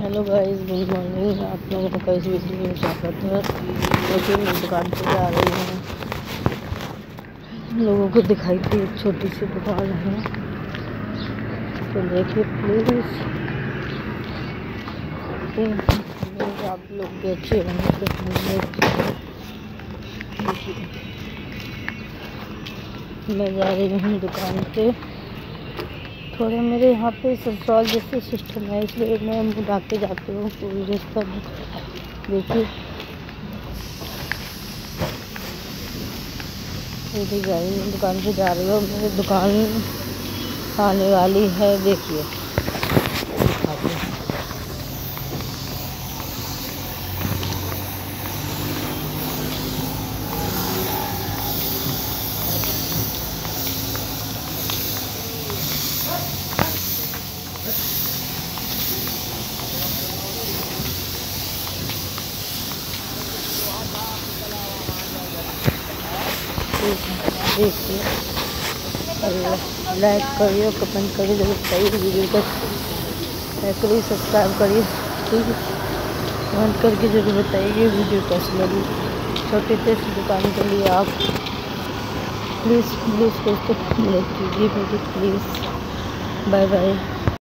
Hello guys, good morning. आप लोगों का इस वीडियो में स्वागत है। क्योंकि मैं दुकान पे जा रही हूँ, लोगों को दिखाई दी एक छोटी सी दुकान है, तो देखिए प्लीज़। आप लोग भी अच्छे होंगे। मैं जा रही हूँ दुकान पे। थोड़ा मेरे यहाँ पे ससुराल जैसे सिस्टम है, इसलिए मैं मुँह ढाक के जाती हूँ पूरी रिश्ता। देखिए मेरी गाड़ी दुकान पे जा रही हूँ, मेरी दुकान आने वाली है। देखिए देखिए, लाइक करिए, कमेंट करिए, जरूर बताइए वीडियो को, लाइक करिए, सब्सक्राइब करिए, ठीक है। कमेंट करके जरूर बताइए वीडियो कैसी लगी। छोटे से दुकान के लिए आप प्लीज़ कुछ तो कीजिए मुझे, प्लीज़। Bye bye.